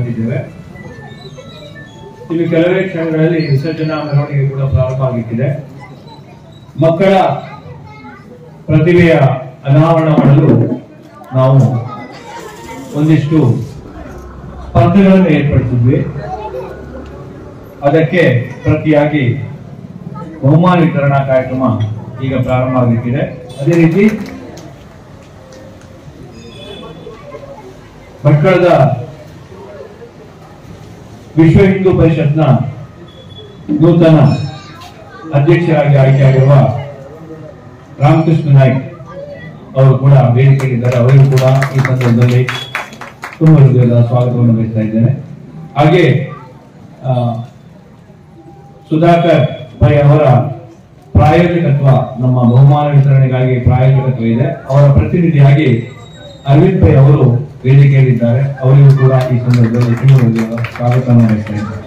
ಹಮ್ಮಿಕೊಂಡಿದ್ದೇವೆ. ಇನ್ನು ಕೆಲವೇ ಕ್ಷಣಗಳಲ್ಲಿ ವಿಸರ್ಜನಾ ಮೆರವಣಿಗೆ ಕೂಡ ಪ್ರಾರಂಭ ಆಗಲಿಕ್ಕಿದೆ. ಮಕ್ಕಳ ಪ್ರತಿಭೆಯ ಅನಾವರಣ ಮಾಡಲು ನಾವು ಒಂದಿಷ್ಟು ಸ್ಪರ್ಧೆಗಳನ್ನು ಏರ್ಪಡಿಸಿದ್ವಿ. ಅದಕ್ಕೆ ಪ್ರತಿಯಾಗಿ ಬಹುಮಾನ ವಿತರಣಾ ಕಾರ್ಯಕ್ರಮ ಈಗ ಪ್ರಾರಂಭ ಆಗಲಿಕ್ಕಿದೆ. ಅದೇ ರೀತಿ ಭಟ್ಕಳದ ವಿಶ್ವ ಹಿಂದೂ ಪರಿಷತ್ನ ನೂತನ ಅಧ್ಯಕ್ಷರಾಗಿ ಆಯ್ಕೆಯಾಗಿರುವ ರಾಮಕೃಷ್ಣ ನಾಯ್ಕ್ ಅವರು ಕೂಡ ವೇದಿಕೆಯಲ್ಲಿದ್ದಾರೆ. ಅವರಿಗೂ ಕೂಡ ಈ ಸಂದರ್ಭದಲ್ಲಿ ತುಂಬ ಹೃದಯದ ಸ್ವಾಗತವನ್ನು ಬಯಸ್ತಾ ಇದ್ದೇನೆ. ಹಾಗೆ ಸುಧಾಕರ್ ಪೈ ಅವರ ಪ್ರಾಯೋಜಕತ್ವ, ನಮ್ಮ ಬಹುಮಾನ ವಿತರಣೆಗಾಗಿ ಪ್ರಾಯೋಜಕತ್ವ ಇದೆ. ಅವರ ಪ್ರತಿನಿಧಿಯಾಗಿ ಅರವಿಂದ್ ಪೈ ಅವರು ವೇದಿಕೆಯಲ್ಲಿದ್ದಾರೆ. ಅವರಿಗೂ ಕೂಡ ಈ ಸಂದರ್ಭದಲ್ಲಿ ತುಂಬ ಹೃದಯದ ಸ್ವಾಗತವನ್ನು ಬಯಸ್ತಾ ಇದ್ದಾರೆ.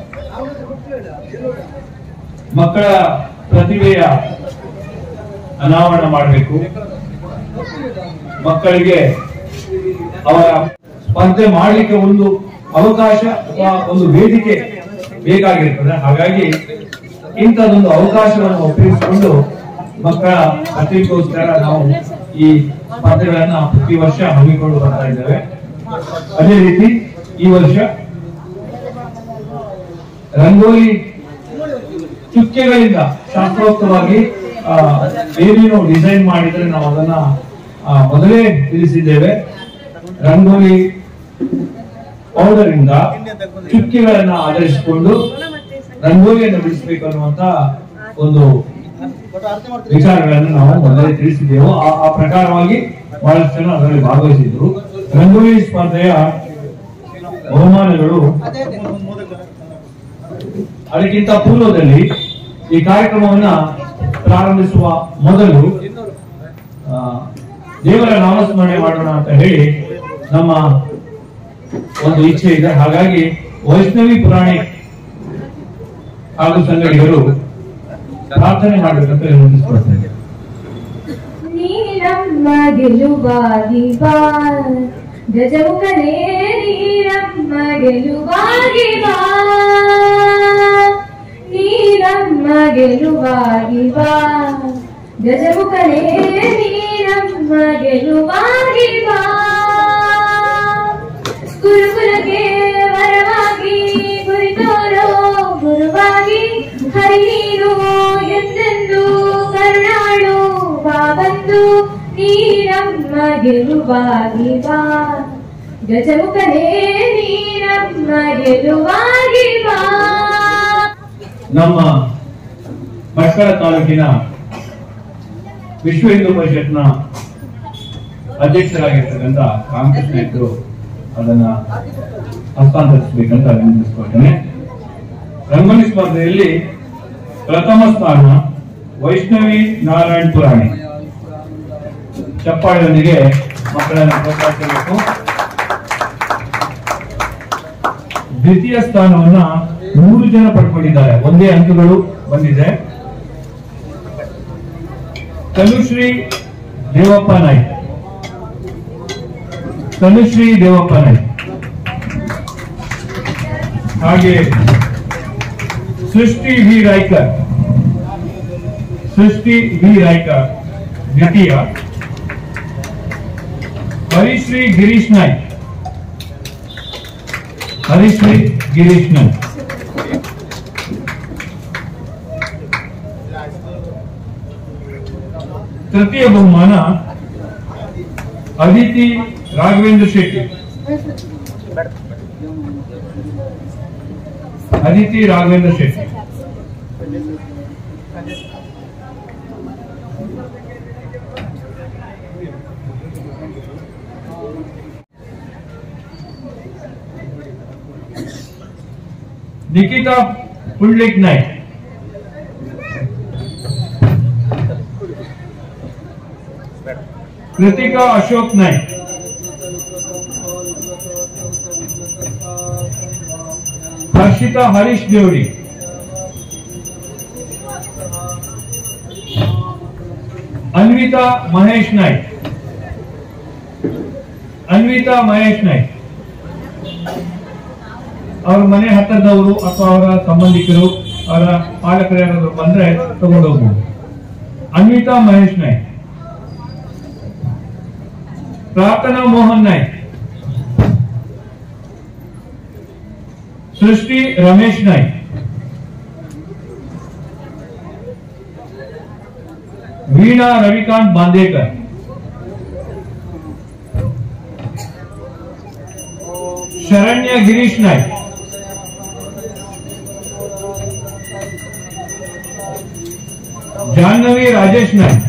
ಮಕ್ಕಳ ಪ್ರತಿಭೆಯ ಅನಾವರಣ ಮಾಡಬೇಕು. ಮಕ್ಕಳಿಗೆ ಅವರ ಸ್ಪರ್ಧೆ ಮಾಡಲಿಕ್ಕೆ ಒಂದು ಅವಕಾಶ ಅಥವಾ ಒಂದು ವೇದಿಕೆ ಬೇಕಾಗಿರ್ತದೆ. ಹಾಗಾಗಿ ಇಂಥದೊಂದು ಅವಕಾಶವನ್ನು ಉಪಯೋಗಿಸಿಕೊಂಡು ಮಕ್ಕಳ ಪ್ರತಿಭೆಗೋಸ್ಕರ ನಾವು ಈ ಸ್ಪರ್ಧೆಗಳನ್ನ ಪ್ರತಿ ವರ್ಷ ಹಮ್ಮಿಕೊಂಡು ಬರ್ತಾ ಇದ್ದೇವೆ. ಅದೇ ರೀತಿ ಈ ವರ್ಷ ರಂಗೋಲಿ ಚುಕ್ಕೆಗಳಿಂದ ಶಾಸ್ತ್ರೋಕ್ತವಾಗಿ ಏನೇನು ಡಿಸೈನ್ ಮಾಡಿದ್ರೆ ನಾವು ಅದನ್ನ ಮೊದಲೇ ತಿಳಿಸಿದ್ದೇವೆ. ರಂಗೋಲಿ ಪೌಡರ್ ಇಂದ ಚುಕ್ಕೆಗಳನ್ನ ಆಧರಿಸಿಕೊಂಡು ರಂಗೋಲಿಯನ್ನು ಬಿಡಿಸಬೇಕು ಅನ್ನುವಂತ ಒಂದು ವಿಚಾರಗಳನ್ನು ನಾವು ಮೊದಲೇ ತಿಳಿಸಿದ್ದೆವು. ಆ ಪ್ರಕಾರವಾಗಿ ಬಹಳಷ್ಟು ಜನ ಅದರಲ್ಲಿ ಭಾಗವಹಿಸಿದ್ರು. ರಂಗೋಲಿ ಸ್ಪರ್ಧೆಯ ಬಹುಮಾನಗಳು ಅದಕ್ಕಿಂತ ಪೂರ್ವದಲ್ಲಿ ಈ ಕಾರ್ಯಕ್ರಮವನ್ನ ಪ್ರಾರಂಭಿಸುವ ಮೊದಲು ದೇವರ ನಾಮಸ್ಮರಣೆ ಮಾಡೋಣ ಅಂತ ಹೇಳಿ ನಮ್ಮ ಒಂದು ಇಚ್ಛೆ ಇದೆ. ಹಾಗಾಗಿ ವೈಷ್ಣವಿ ಪುರಾಣಿ ಹಾಗೂ ಸಂಗಡಿಗರು ಪ್ರಾರ್ಥನೆ ಮಾಡಬೇಕಂತ ವಿನಂತಿಸಿಕೊಳ್ತೇನೆ. ನೀರಮ್ಮ ಗೆಲುವಾಗಿ ಬಾ ಗಜಮುಖನೇ, ನೀರಮ್ಮ ಗೆಲುವಾಗಿ ಬಾ, ನೀರಮ್ಮ ಗೆಲುವಾಗಿ ಬಾ ಗಜಮುಖನೇ, ನೀರಮ್ಮ ಗೆಲುವಾಗಿ ಬಾ. ಗುರುಕುಲಕ್ಕೆ ವರವಾಗಿ ಕುರಿತೋರೋ ಗುರುವಾಗಿ, ಹರಿ ನೀನು ಎಂದೆಂದು ಕರುಣಾಳು ಬಾ ಬಂದು, ನೀರಮ್ಮ ಗೆಲುವಾಗಿ ಬಾ ಗಜಮುಖನೇ, ನೀರಮ್ಮ ಗೆಲುವಾಗಿ ಬಾ. ನಮ್ಮ ಭಟ್ಕಳ ತಾಲೂಕಿನ ವಿಶ್ವ ಹಿಂದೂ ಪರಿಷತ್ನ ಅಧ್ಯಕ್ಷರಾಗಿರ್ತಕ್ಕಂಥ ರಾಮಕೃಷ್ಣ ನಾಯ್ಕರು ಅದನ್ನ ಹಸ್ತಾಂತರಿಸಬೇಕಂತ ವಿನಂತಿಸಿಕೊಳ್ತೇನೆ. ರಂಗೋಲಿ ಸ್ಪರ್ಧೆಯಲ್ಲಿ ಪ್ರಥಮ ಸ್ಥಾನ ವೈಷ್ಣವಿ ನಾರಾಯಣ್ ಪುರಾಣಿ. ಚಪ್ಪಾಳೆಯೊಂದಿಗೆ ಮಕ್ಕಳನ್ನು ಪ್ರೋತ್ಸಾಹಿಸಬೇಕು. ದ್ವಿತೀಯ ಸ್ಥಾನವನ್ನ 3 ಜನ ಪಡ್ಕೊಂಡಿದ್ದಾರೆ. ಒಂದೇ ಅಂಕಗಳು ಬಂದಿದೆ. ತನುಶ್ರೀ ದೇವಪ್ಪ ನಾಯ್ಕ್, ತನುಶ್ರೀ ದೇವಪ್ಪ ನಾಯ್ಕ್. ಹಾಗೆ ಸೃಷ್ಟಿ ವಿ ರಾಯ್ಕರ್, ಸೃಷ್ಟಿ ವಿ ರಾಯ್ಕರ್ ದ್ವಿತೀಯ. ಹರಿಶ್ರೀ ಗಿರೀಶ್ ನಾಯ್ಕ್, ಹರಿಶ್ರೀ ಗಿರೀಶ್ ನಾಯ್ಕ್. ತೃತೀಯ ಬಹುಮಾನ ಅದಿತಿ ರಾಘವೇಂದ್ರ ಶೆಟ್ಟಿ, ಅದಿತಿ ರಾಘವೇಂದ್ರ ಶೆಟ್ಟಿ. निकिता पुंडलिक नाईक, कृतिका अशोक नाईक, हर्षिता हरीश देवड़ी, अन्विता महेश नाईक, अन्विता महेश नाईक, ಅವ್ರ ಮನೆ ಹತ್ತಿರದವರು ಅಥವಾ ಅವರ ಸಂಬಂಧಿಕರು ಅವರ ಪಾಲಕರು ಯಾರಾದ್ರು ಬಂದ್ರೆ ತಗೊಂಡು ಹೋಗ್ಬೋದು. ಅನ್ವಿತಾ ಮಹೇಶ್ ನಾಯ್ಕ್, ಪ್ರಾರ್ಥನಾ ಮೋಹನ್ ನಾಯ್ಕ್, ಸೃಷ್ಟಿ ರಮೇಶ್ ನಾಯ್ಕ್, ವೀಣಾ ರವಿಕಾಂತ್ ಬಾಂದೇಕರ್, ಶರಣ್ಯ ಗಿರೀಶ್ ನಾಯ್ಕ್, ಜಾಹ್ನವಿ ರಾಜೇಶ್ ನಾಯ್ಕ್,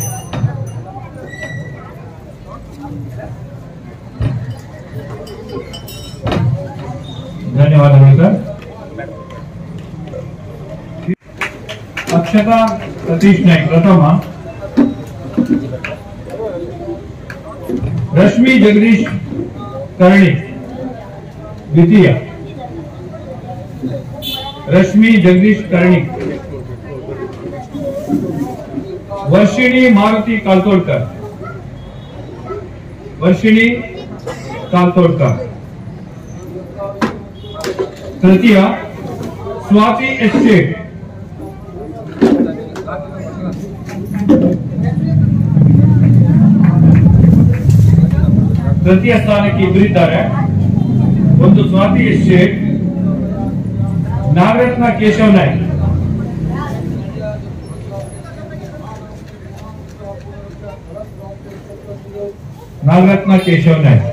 ಧನ್ಯವಾದಗಳು ಸರ್. ಅಕ್ಷತಾ ಸತೀಶ್ ನಾಯ್ಕ್ ಪ್ರಥಮ, ರಶ್ಮಿ ಜಗದೀಶ್ ಕರ್ಣಿ ದ್ವಿತೀಯ, ರಶ್ಮಿ ಜಗದೀಶ್ ಕರ್ಣಿ, ವರ್ಷಿಣಿ ಮಾರುತಿ ಕಾಲ್ತೋಡ್ಕರ್, ವರ್ಷಿಣಿ ಕಾಲ್ತೋಡ್ಕರ್ ತೃತೀಯ, ಸ್ವಾತಿ ಎಸ್ಟೇಟ್, ತೃತೀಯ ಸ್ಥಾನಕ್ಕೆ ಇಬ್ಬರಿದ್ದಾರೆ. ಒಂದು ಸ್ವಾತಿ ಎಸ್ಟೇಟ್, ನಾಗರತ್ನ ಕೇಶವ್ ನಾಯ್ಕ್, ನಾಗರತ್ನ ಕೇಶವ್ ನಾಯ್ಕ್,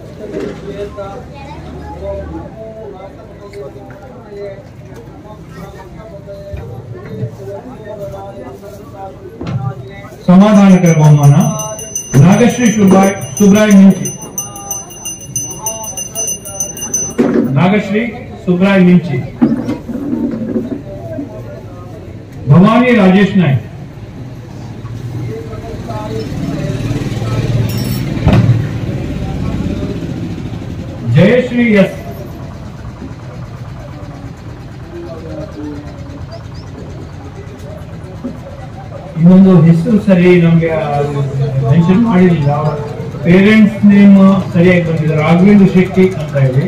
ಸಮಾಧಾನಕರ ಬಹುಮಾನ ನಾಗಶ್ರೀ ಸುಬ್ರಾಯ್ ಮಿಂಚಿ, ನಾಗಶ್ರೀ ಸುಬ್ರಾಯ್ ಮಿಂಚಿ, ಭವಾನಿ ರಾಜೇಶ್ ನಾಯ್ಕ್, ಜಯಶ್ರೀ ಎಸ್, ಇನ್ನೊಂದು ಹೆಸರು ಸರಿ ನಮ್ಗೆ ಮೆನ್ಷನ್ ಮಾಡಿರಲಿಲ್ಲ, ಅವರ ಪೇರೆಂಟ್ಸ್ ನೇಮ್ ಸರಿಯಾಗಿ ಬಂದಿದೆ, ರಾಘವೇಂದ್ರ ಶೆಟ್ಟಿ ಅಂತ ಹೇಳಿ.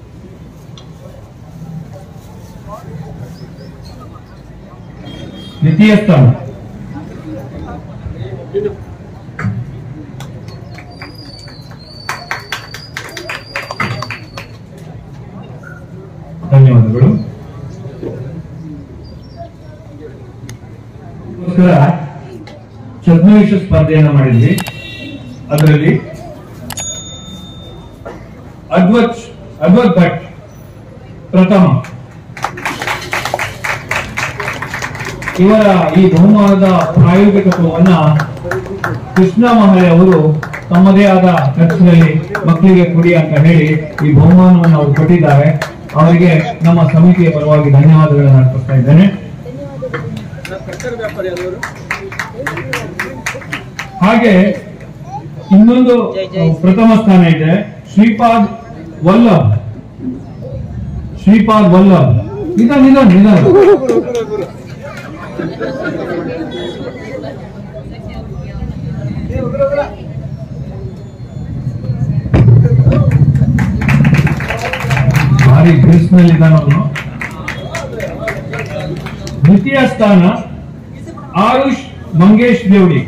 ದ್ವಿತೀಯ ಸ್ಥಾನ ಧನ್ಯವಾದಗಳು. ಛದ್ಮವೇಶ ಸ್ಪರ್ಧೆಯನ್ನು ಮಾಡಿದ್ವಿ. ಅದರಲ್ಲಿ ಅದ್ವತ್ ಭಟ್ ಪ್ರಥಮ. ಇವರ ಈ ಬಹುಮಾನದ ಪ್ರಾಯೋಜಕತ್ವವನ್ನ ಕೃಷ್ಣ ಮಹಲೆ ಅವರು ತಮ್ಮದೇ ಆದ ಖರ್ಚಿನಲ್ಲಿ ಮಕ್ಕಳಿಗೆ ಕೊಡಿ ಅಂತ ಹೇಳಿ ಈ ಬಹುಮಾನವನ್ನು ಅವರು ಕೊಟ್ಟಿದ್ದಾರೆ. ಅವರಿಗೆ ನಮ್ಮ ಸಮಿತಿಯ ಪರವಾಗಿ ಧನ್ಯವಾದಗಳನ್ನು ಅರ್ಪಿಸ್ತಾ ಇದ್ದೇನೆ. ಹಾಗೆ ಇನ್ನೊಂದು ಪ್ರಥಮ ಸ್ಥಾನ ಇದೆ, ಶ್ರೀಪಾದ್ ವಲ್ಲಭ್. ನಿಧಾನ ಭಾರಿ ಗ್ರೀಸ್ನಲ್ಲಿದ್ದಾನವನು. ದ್ವಿತೀಯ ಸ್ಥಾನ ಆರುಷ್ ಮಂಗೇಶ್ ದೇವಡಿ.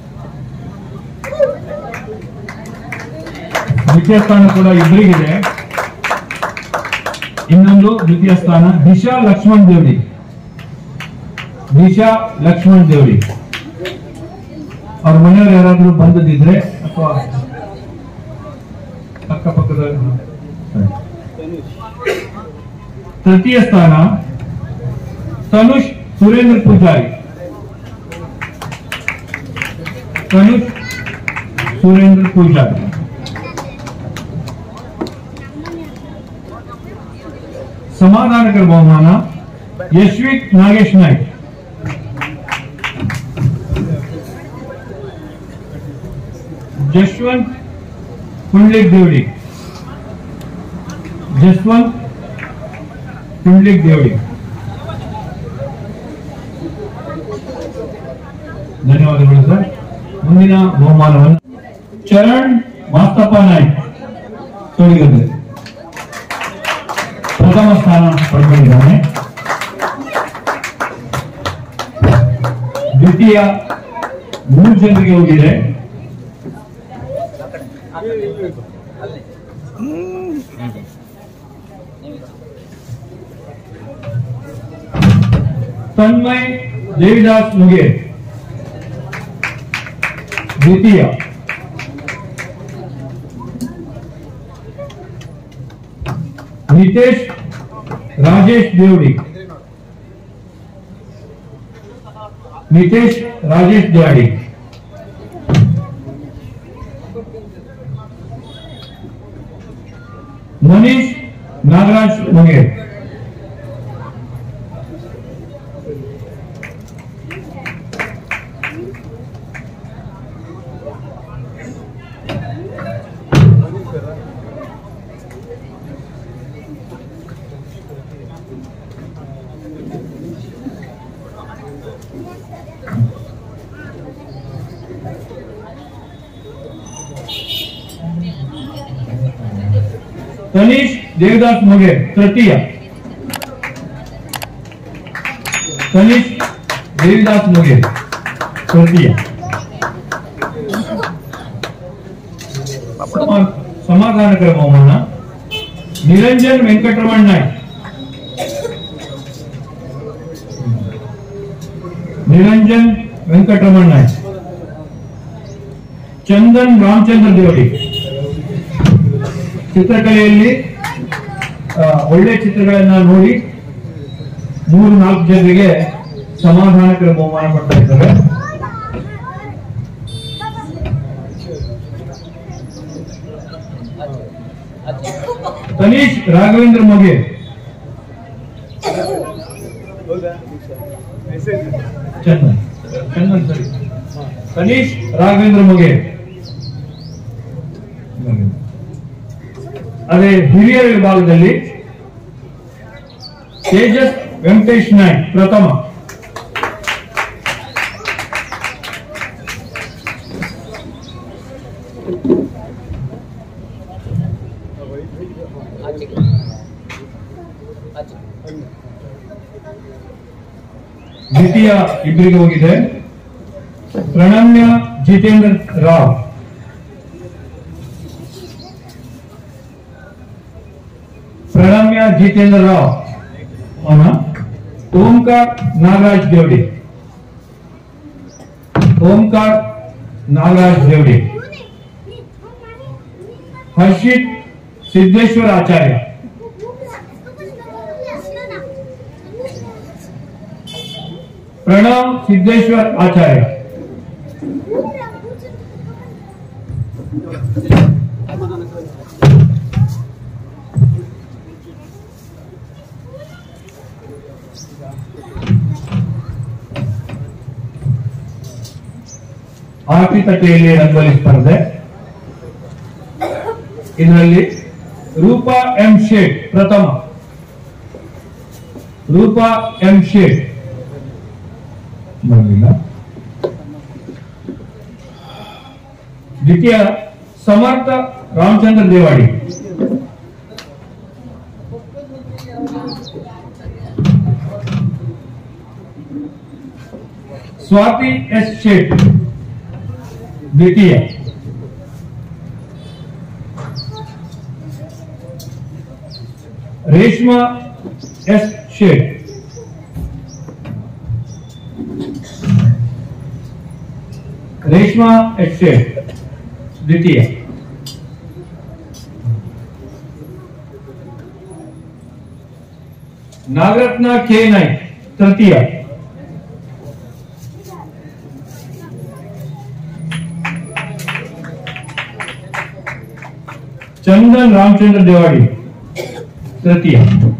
ದ್ವಿತೀಯ ಸ್ಥಾನ ಕೂಡ ಇಬ್ಬರಿಗಿದೆ. ಇನ್ನೊಂದು ದ್ವಿತೀಯ ಸ್ಥಾನ ದಿಶಾ ಲಕ್ಷ್ಮಣ್ ದೇವಡಿ. ಅವ್ರ ಮನೆಯವರು ಯಾರಾದ್ರೂ ಬಂದದಿದ್ರೆ ಅಥವಾ ಅಕ್ಕಪಕ್ಕದ. ತೃತೀಯ ಸ್ಥಾನ ತನುಷ್ ಸುರೇಂದ್ರ ಪೂಜಾರಿ. ಸಮಾಧಾನಕರ ಬಹುಮಾನ ಯಶ್ವಿಕ್ ನಾಗೇಶ್ ನಾಯ್ಕ್. ಜಸ್ವಂತ್ ಕುಂಡ್ಲಿಕ್ ದೇವಡಿ. ಧನ್ಯವಾದಗಳು ಸರ್. ಮುಂದಿನ ಬಹುಮಾನವನ್ನು ಚರಣ್ ಮಾಸ್ತಪ್ಪ ನಾಯ್ಕ್ ತೋಳಿಗದ್ದೆ. ಪ್ರಥಮ ಸ್ಥಾನ ಪಡ್ಕೊಂಡಿದ್ದಾನೆ. ದ್ವಿತೀಯ 3 ಜನರಿಗೆ ಹೋಗಿದೆ. तन्मय देविदास मुगेर द्वितीय. नितेश राजेश देवड़ी मनीष नागराज मुगेर तनीश देवदास मुगेर तृतीय. तनीश देवदास मुगेर तृतीय. समाधान ಬಹುಮಾನ ನಿರಂಜನ್ ವೆಂಕಟರಮಣ ನಾಯ್ಕ್. ನಿರಂಜನ್ ವೆಂಕಟರಮಣ ನಾಯ್ಕ್. ಚಂದನ್ ರಾಮಚಂದ್ರ ದೇವಡಿ. ಚಿತ್ರಕಲೆಯಲ್ಲಿ ಒಳ್ಳೆ ಚಿತ್ರಗಳನ್ನ ನೋಡಿ 3-4 ಜನರಿಗೆ ಸಮಾಧಾನಕರ ಬಹುಮಾನ ಕೊಡ್ತಾ ಇದ್ದಾರೆ. तनीश राघवेंद्र मोगे. चंदन सरी. तनीश राघवेंद्र मोगे. ಅದೇ ಹಿರಿಯರ ವಿಭಾಗದಲ್ಲಿ ತೇಜಸ್ ವೆಂಕಟೇಶ್ ನಾಯ್ಕ್ ಪ್ರಥಮ. ದ್ವಿತೀಯ ಇಬ್ಬರಿಗೆ ಹೋಗಿದೆ. ಪ್ರಣಮ್ಯ ಜಿತೇಂದ್ರ ರಾವ್. प्रणम्या जितेंद्र राव. ओमकार नागराज देवड़ी. ओमकार नागराज देवड़ी. हर्षित सिद्धेश्वर आचार्य. प्रणव सिद्धेश्वर आचार्य. ಆರ್ಥಿಕತೆಯಲ್ಲಿ ರಂಗೋಲಿ ಸ್ಪರ್ಧೆ. ಇದರಲ್ಲಿ ರೂಪಾ ಎಂ ಶೇಟ್ ಪ್ರಥಮ. ರೂಪಾ ಎಂ ಶೇಟ್ ಬರಲಿಲ್ಲ. ದ್ವಿತೀಯ ಸಮರ್ಥ ರಾಮಚಂದ್ರ ದೇವಾಡಿ. स्वाति एस शेट द्वितीय. रेशमा एस शेट. रेशमा एस शेट द्वितीय. नागरत्न के नाइक तृतीय. चंदन रामचंद्र देवाड़ी तृतीय.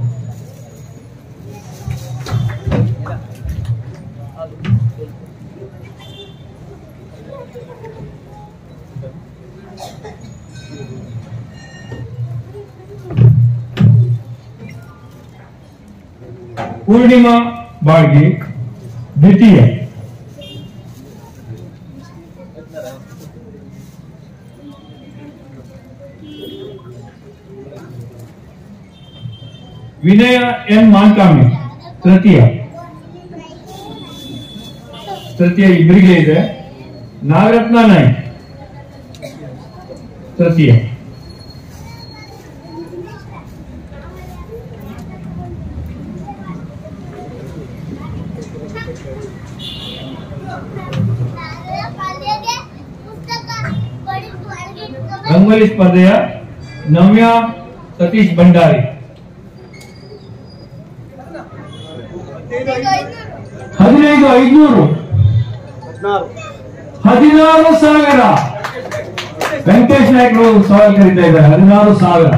पूर्णिमा बागी द्वितीय. ವಿನಯ ಎನ್ ಮಾನ್ಕಾಮಿ ತೃತೀಯ ಇಬ್ಬರಿಗೆ ಇದೆ. ನಾಗರತ್ನ ನಾಯ್ಕ್ ತೃತೀಯ. ರಂಗೋಲಿ ಸ್ಪರ್ಧೆಯ ನವ್ಯ ಸತೀಶ್ ಭಂಡಾರಿ 15,500 16,000. ವೆಂಕಟೇಶ್ ನಾಯ್ಕರು ಸವಾಲ್ ಕರೀತಾ ಇದ್ದಾರೆ. 16,000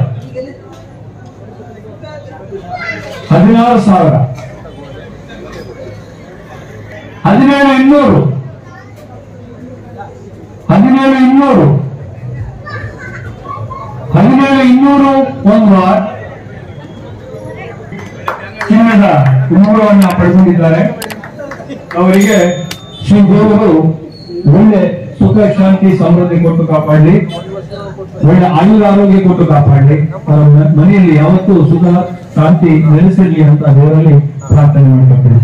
17,200 ಒಂದು ವಾರ ಚಿನ್ನದ ಉಂಗುರವನ್ನು ಪಡೆದುಕೊಂಡಿದ್ದಾರೆ. ಅವರಿಗೆ ಶ್ರೀ ದೇವರು ಒಳ್ಳೆ ಸುಖ ಶಾಂತಿ ಸಮೃದ್ಧಿ ಕೊಟ್ಟು ಕಾಪಾಡಲಿ, ಒಳ್ಳೆ ಆರೋಗ್ಯ ಕೊಟ್ಟು ಕಾಪಾಡಲಿ, ಅವರ ಮನೆಯಲ್ಲಿ ಯಾವತ್ತೂ ಸುಖ ಶಾಂತಿ ನೆಲೆಸಿರ್ಲಿ ಅಂತ ದೇವರಲ್ಲಿ ಪ್ರಾರ್ಥನೆ ಮಾಡಿಕೊಡ್ತೇನೆ.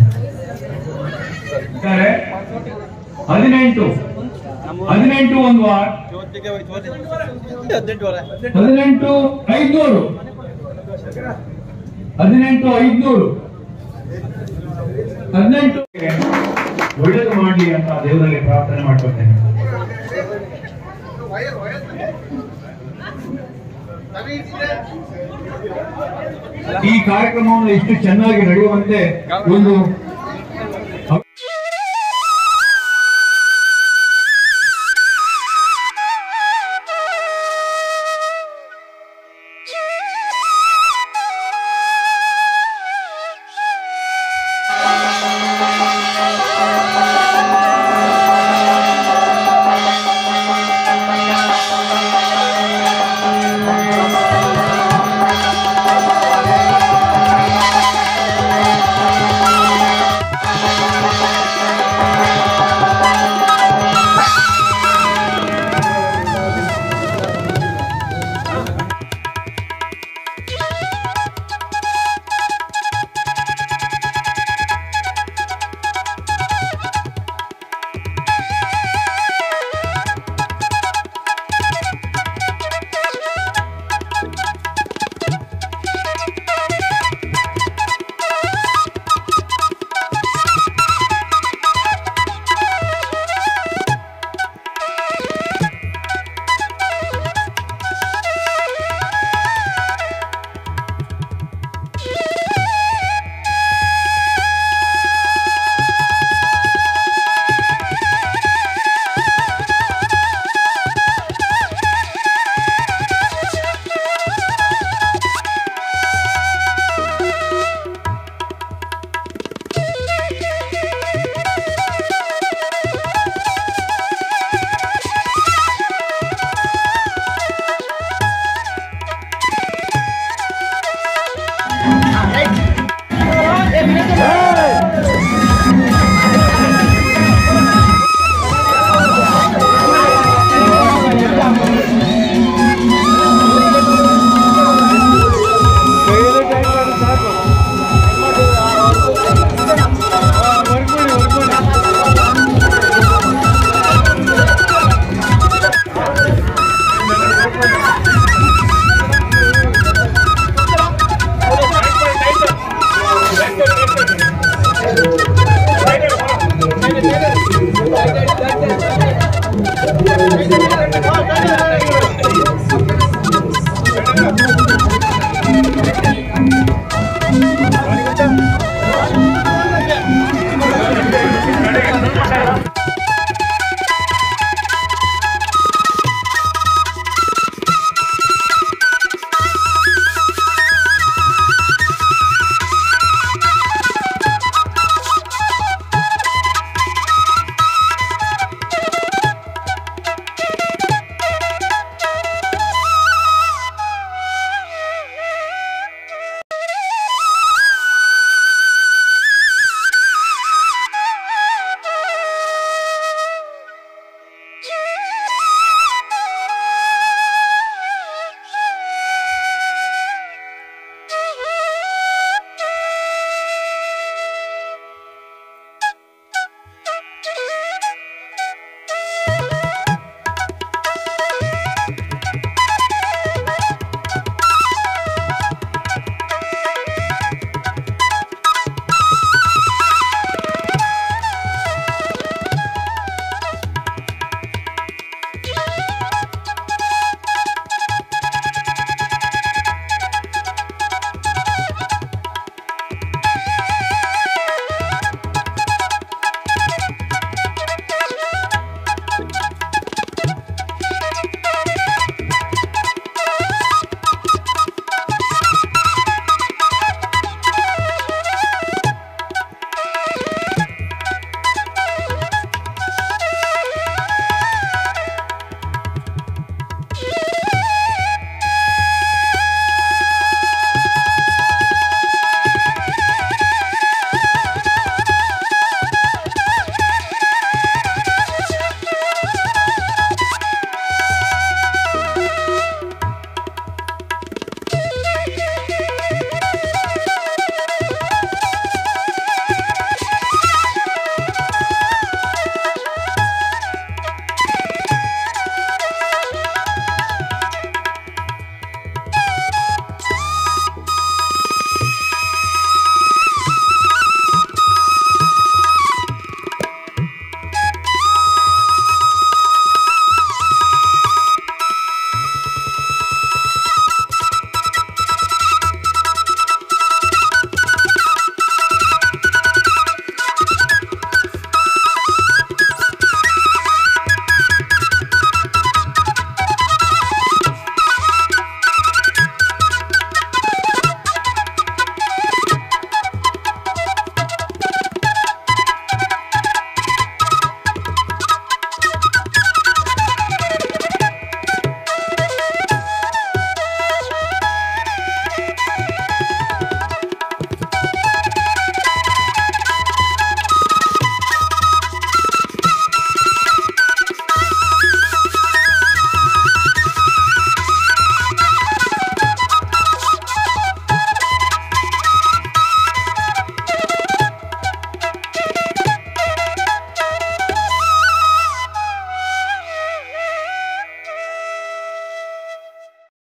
18 ಒಂದು ವಾರ 18,500 ಒಳ್ಳೇದು ಮಾಡಲಿ ಅಂತ ದೇವರಲ್ಲಿ ಪ್ರಾರ್ಥನೆ ಮಾಡ್ಕೊಳ್ತೇನೆ. ಈ ಕಾರ್ಯಕ್ರಮವನ್ನು ಇಷ್ಟು ಚೆನ್ನಾಗಿ ನಡೆಯುವಂತೆ ಒಂದು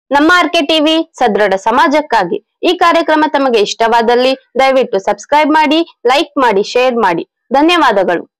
ನಮ್ಮ ಆರ್ಕೆ ಟಿವಿ ಸದೃಢ ಸಮಾಜಕ್ಕಾಗಿ. ಈ ಕಾರ್ಯಕ್ರಮ ತಮಗೆ ಇಷ್ಟವಾದಲ್ಲಿ ದಯವಿಟ್ಟು ಸಬ್ಸ್ಕ್ರೈಬ್ ಮಾಡಿ, ಲೈಕ್ ಮಾಡಿ, ಶೇರ್ ಮಾಡಿ. ಧನ್ಯವಾದಗಳು.